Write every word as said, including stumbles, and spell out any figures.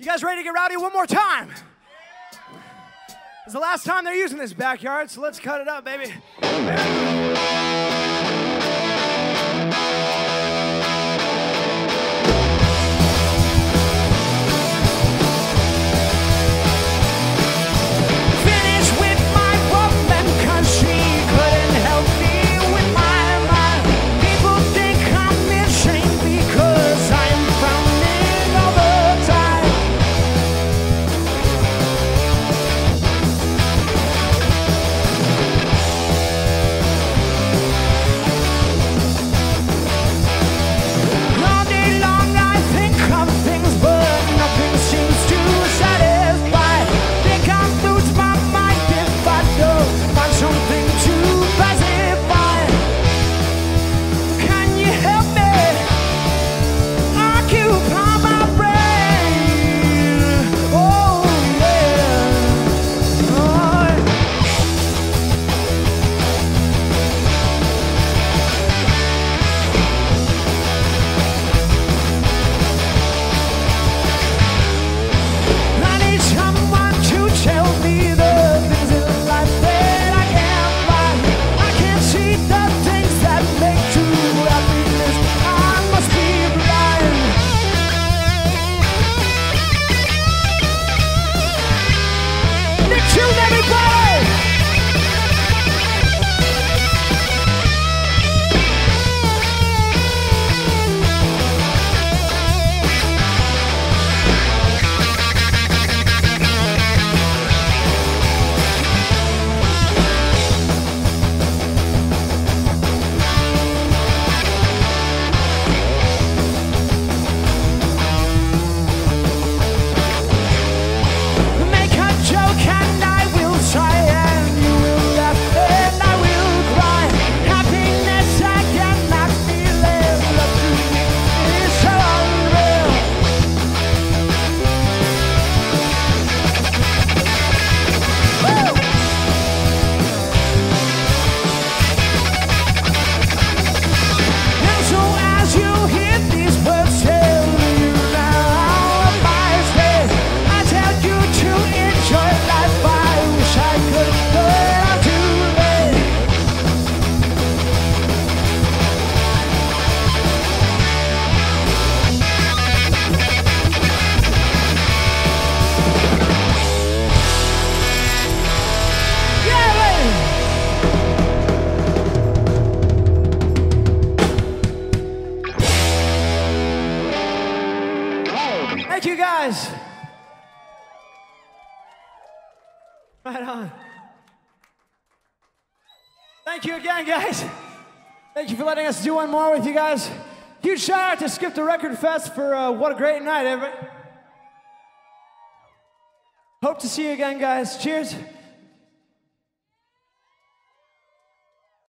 guys ready to get rowdy one more time? It's the last time they're using this backyard, so let's cut it up, baby. Thank you, guys. Right on. Thank you again, guys. Thank you for letting us do one more with you guys. Huge shout out to Skip the Record Fest for uh, what a great night, everybody. Hope to see you again, guys. Cheers.